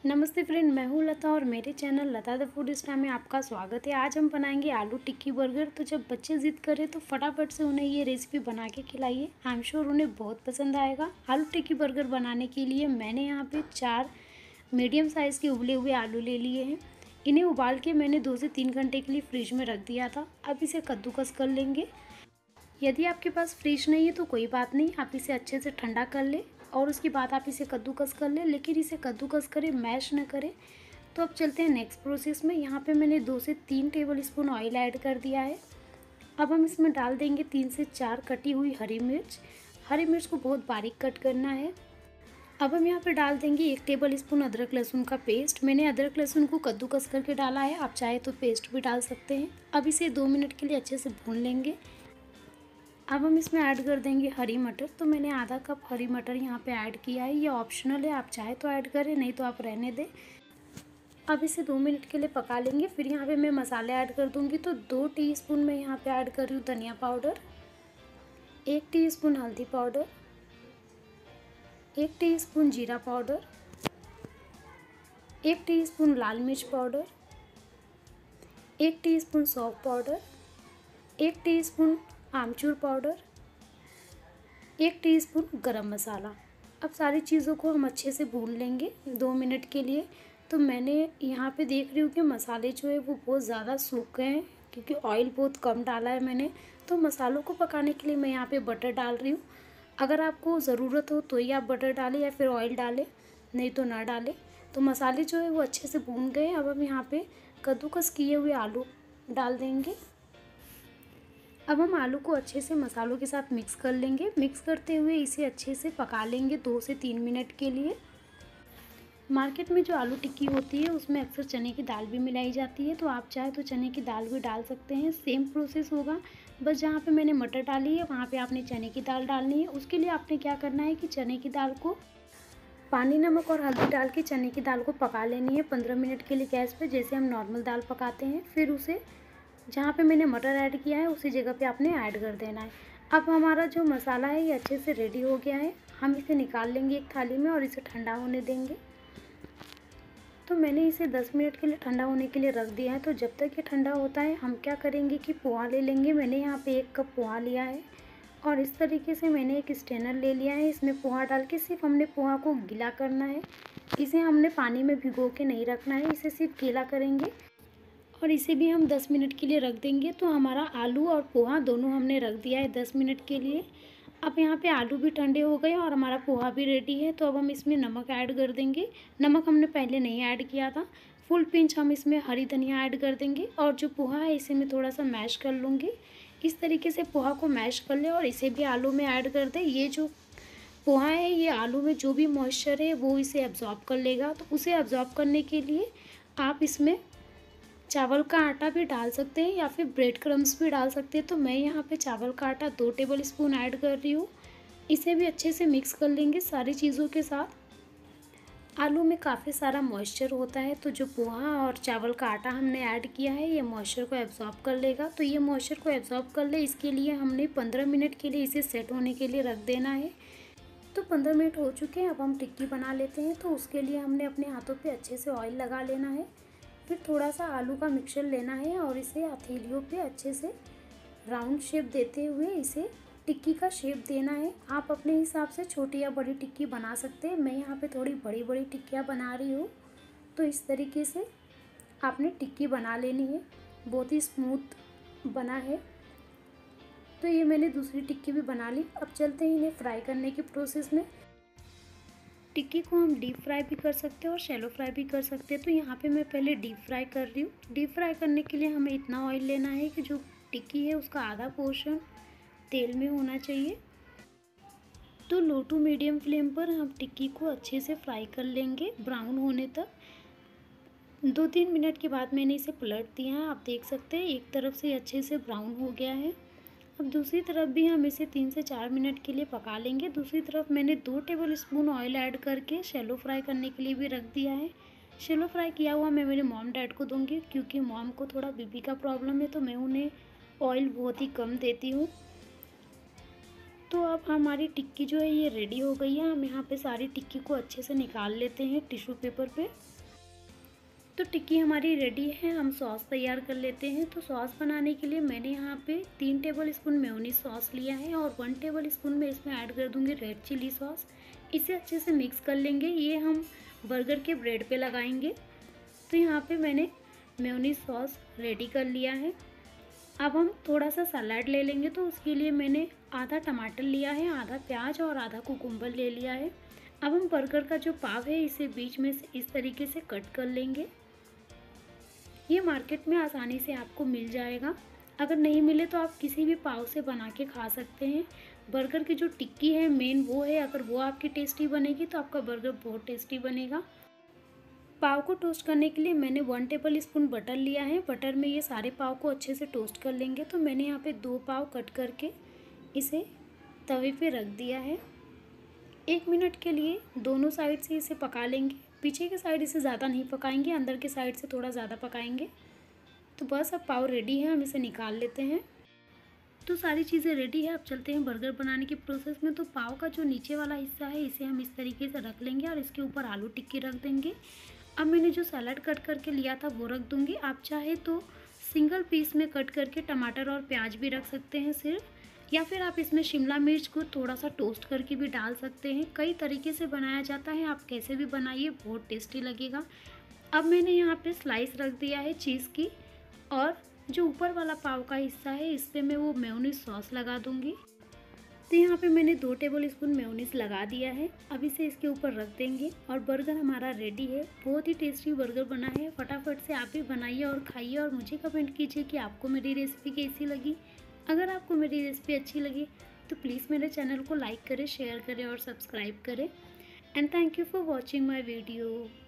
नमस्ते फ्रेंड, मैं हूँ लता और मेरे channel Lata the food star में आपका स्वागत है। आज हम बनाएंगे आलू टिक्की बर्गर। तो जब बच्चे ज़िद करें तो फटाफट से उन्हें ये रेसिपी बना के खिलाइए। आई एम श्योर उन्हें बहुत पसंद आएगा। आलू टिक्की बर्गर बनाने के लिए मैंने यहाँ पे 4 मीडियम साइज़ के उबले हुए आलू ले लिए हैं। इन्हें उबाल के मैंने 2 से 3 घंटे के लिए फ्रिज में रख दिया था। अब इसे कद्दूकस कर लेंगे। यदि आपके पास फ्रिज नहीं है तो कोई बात नहीं, आप इसे अच्छे से ठंडा कर लें और उसके बाद आप इसे कद्दूकस कर लें, लेकिन इसे कद्दूकस करें, मैश न करें। तो अब चलते हैं नेक्स्ट प्रोसेस में। यहाँ पे मैंने 2 से 3 टेबल स्पून ऑयल ऐड कर दिया है। अब हम इसमें डाल देंगे 3 से 4 कटी हुई हरी मिर्च। हरी मिर्च को बहुत बारीक कट करना है। अब हम यहाँ पे डाल देंगे 1 टेबल स्पून अदरक लहसुन का पेस्ट। मैंने अदरक लहसुन को कद्दूकस करके डाला है, आप चाहे तो पेस्ट भी डाल सकते हैं। अब इसे 2 मिनट के लिए अच्छे से भून लेंगे। अब हम इसमें ऐड कर देंगे हरी मटर। तो मैंने आधा कप हरी मटर यहाँ पे ऐड किया है। ये ऑप्शनल है, आप चाहे तो ऐड करें, नहीं तो आप रहने दें। अब इसे 2 मिनट के लिए पका लेंगे। फिर यहाँ पे मैं मसाले ऐड कर दूँगी। तो 2 टीस्पून मैं यहाँ पे ऐड कर रही हूँ धनिया पाउडर, 1 टीस्पून हल्दी पाउडर, 1 टीस्पून जीरा पाउडर, 1 टीस्पून लाल मिर्च पाउडर, 1 टीस्पून सौंफ पाउडर, 1 टीस्पून आमचूर पाउडर, 1 टीस्पून गरम मसाला। अब सारी चीज़ों को हम अच्छे से भून लेंगे 2 मिनट के लिए। तो मैंने यहाँ पे देख रही हूँ कि मसाले जो है वो बहुत ज़्यादा सूख गए हैं, क्योंकि ऑयल बहुत कम डाला है मैंने। तो मसालों को पकाने के लिए मैं यहाँ पे बटर डाल रही हूँ। अगर आपको ज़रूरत हो तो ही आप बटर डालें या फिर ऑयल डालें, नहीं तो ना डालें। तो मसाले जो है वो अच्छे से भून गए। अब हम यहाँ पे कद्दूकस किए हुए आलू डाल देंगे। अब हम आलू को अच्छे से मसालों के साथ मिक्स कर लेंगे। मिक्स करते हुए इसे अच्छे से पका लेंगे 2 से 3 मिनट के लिए। मार्केट में जो आलू टिक्की होती है उसमें अक्सर चने की दाल भी मिलाई जाती है, तो आप चाहे तो चने की दाल भी डाल सकते हैं। सेम प्रोसेस होगा, बस जहाँ पे मैंने मटर डाली है वहाँ पे आपने चने की दाल डालनी है। उसके लिए आपने क्या करना है कि चने की दाल को पानी, नमक और हल्दी डाल के चने की दाल को पका लेनी है 15 मिनट के लिए गैस पे, जैसे हम नॉर्मल दाल पकाते हैं। फिर उसे जहाँ पे मैंने मटर ऐड किया है उसी जगह पे आपने ऐड कर देना है। अब हमारा जो मसाला है ये अच्छे से रेडी हो गया है। हम इसे निकाल लेंगे एक थाली में और इसे ठंडा होने देंगे। तो मैंने इसे 10 मिनट के लिए ठंडा होने के लिए रख दिया है। तो जब तक ये ठंडा होता है हम क्या करेंगे कि पोहा ले लेंगे। मैंने यहाँ पे 1 कप पोहा लिया है और इस तरीके से मैंने एक स्ट्रेनर ले लिया है। इसमें पोहा डाल के सिर्फ हमने पोहा को गीला करना है। इसे हमने पानी में भिगो के नहीं रखना है, इसे सिर्फ गीला करेंगे और इसे भी हम 10 मिनट के लिए रख देंगे। तो हमारा आलू और पोहा दोनों हमने रख दिया है 10 मिनट के लिए। अब यहाँ पे आलू भी ठंडे हो गए और हमारा पोहा भी रेडी है। तो अब हम इसमें नमक ऐड कर देंगे। नमक हमने पहले नहीं ऐड किया था। फुल पिंच हम इसमें हरी धनिया ऐड कर देंगे और जो पोहा है इसे मैं थोड़ा सा मैश कर लूँगी। इस तरीके से पोहा को मैश कर ले और इसे भी आलू में ऐड कर दें। ये जो पोहा है ये आलू में जो भी मॉइस्चर है वो इसे एब्जॉर्ब कर लेगा। तो उसे एब्जॉर्ब करने के लिए आप इसमें चावल का आटा भी डाल सकते हैं या फिर ब्रेड क्रम्स भी डाल सकते हैं। तो मैं यहाँ पे चावल का आटा 2 टेबल स्पून ऐड कर रही हूँ। इसे भी अच्छे से मिक्स कर लेंगे सारी चीज़ों के साथ। आलू में काफ़ी सारा मॉइस्चर होता है, तो जो पोहा और चावल का आटा हमने ऐड किया है ये मॉइस्चर को एब्जॉर्ब कर लेगा। तो ये मॉइस्चर को एब्जॉर्ब कर ले, इसके लिए हमने 15 मिनट के लिए इसे सेट होने के लिए रख देना है। तो 15 मिनट हो चुके हैं। अब हम टिक्की बना लेते हैं। तो उसके लिए हमने अपने हाथों पे अच्छे से ऑयल लगा लेना है। फिर थोड़ा सा आलू का मिक्सचर लेना है और इसे हथेलियों पे अच्छे से राउंड शेप देते हुए इसे टिक्की का शेप देना है। आप अपने हिसाब से छोटी या बड़ी टिक्की बना सकते हैं। मैं यहाँ पे थोड़ी बड़ी बड़ी टिक्कियाँ बना रही हूँ। तो इस तरीके से आपने टिक्की बना लेनी है। बहुत ही स्मूथ बना है। तो ये मैंने दूसरी टिक्की भी बना ली। अब चलते हैं इन्हें फ्राई करने के प्रोसेस में। टिक्की को हम डीप फ्राई भी कर सकते हैं और शैलो फ्राई भी कर सकते हैं। तो यहाँ पे मैं पहले डीप फ्राई कर रही हूँ। डीप फ्राई करने के लिए हमें इतना ऑयल लेना है कि जो टिक्की है उसका आधा पोर्शन तेल में होना चाहिए। तो लो टू मीडियम फ्लेम पर हम टिक्की को अच्छे से फ्राई कर लेंगे ब्राउन होने तक। 2-3 मिनट के बाद मैंने इसे पलट दिया है। आप देख सकते हैं एक तरफ से अच्छे से ब्राउन हो गया है। अब दूसरी तरफ भी हम इसे 3 से 4 मिनट के लिए पका लेंगे। दूसरी तरफ मैंने 2 टेबल स्पून ऑयल ऐड करके शैलो फ्राई करने के लिए भी रख दिया है। शैलो फ्राई किया हुआ मैं मेरे मॉम डैड को दूंगी, क्योंकि मॉम को थोड़ा बीपी का प्रॉब्लम है, तो मैं उन्हें ऑयल बहुत ही कम देती हूँ। तो अब हमारी टिक्की जो है ये रेडी हो गई है। हम यहाँ पे सारी टिक्की को अच्छे से निकाल लेते हैं टिश्यू पेपर पे। तो टिक्की हमारी रेडी है। हम सॉस तैयार कर लेते हैं। तो सॉस बनाने के लिए मैंने यहाँ पे 3 टेबल स्पून मेयोनीज सॉस लिया है और 1 टेबल स्पून में इसमें ऐड कर दूँगी रेड चिली सॉस। इसे अच्छे से मिक्स कर लेंगे। ये हम बर्गर के ब्रेड पे लगाएंगे। तो यहाँ पे मैंने मेयोनीज सॉस रेडी कर लिया है। अब हम थोड़ा सा सलाद ले लेंगे। तो उसके लिए मैंने आधा टमाटर लिया है, आधा प्याज और आधा कुकुम्बर ले लिया है। अब हम बर्गर का जो पाव है इसे बीच में से इस तरीके से कट कर लेंगे। ये मार्केट में आसानी से आपको मिल जाएगा। अगर नहीं मिले तो आप किसी भी पाव से बना के खा सकते हैं। बर्गर की जो टिक्की है मेन वो है, अगर वो आपकी टेस्टी बनेगी तो आपका बर्गर बहुत टेस्टी बनेगा। पाव को टोस्ट करने के लिए मैंने 1 टेबल स्पून बटर लिया है। बटर में ये सारे पाव को अच्छे से टोस्ट कर लेंगे। तो मैंने यहाँ पे 2 पाव कट करके इसे तवे पे रख दिया है। 1 मिनट के लिए दोनों साइड से इसे पका लेंगे। पीछे के साइड इसे ज़्यादा नहीं पकाएंगे, अंदर के साइड से थोड़ा ज़्यादा पकाएंगे। तो बस अब पाव रेडी है, हम इसे निकाल लेते हैं। तो सारी चीज़ें रेडी है। अब चलते हैं बर्गर बनाने के प्रोसेस में। तो पाव का जो नीचे वाला हिस्सा है इसे हम इस तरीके से रख लेंगे और इसके ऊपर आलू टिक्की रख देंगे। अब मैंने जो सलाद कट करके लिया था वो रख दूँगी। आप चाहे तो सिंगल पीस में कट करके टमाटर और प्याज भी रख सकते हैं सिर्फ, या फिर आप इसमें शिमला मिर्च को थोड़ा सा टोस्ट करके भी डाल सकते हैं। कई तरीके से बनाया जाता है, आप कैसे भी बनाइए, बहुत टेस्टी लगेगा। अब मैंने यहाँ पे स्लाइस रख दिया है चीज़ की, और जो ऊपर वाला पाव का हिस्सा है इस पर मैं वो मेयोनीज सॉस लगा दूँगी। तो यहाँ पे मैंने 2 टेबल स्पून मेयोनीज लगा दिया है। अब इसे इसके ऊपर रख देंगे और बर्गर हमारा रेडी है। बहुत ही टेस्टी बर्गर बना है। फटाफट से आप भी बनाइए और खाइए और मुझे कमेंट कीजिए कि आपको मेरी रेसिपी कैसी लगी। अगर आपको मेरी रेसिपी अच्छी लगी तो प्लीज़ मेरे चैनल को लाइक करें, शेयर करें और सब्सक्राइब करें। And thank you for watching my video.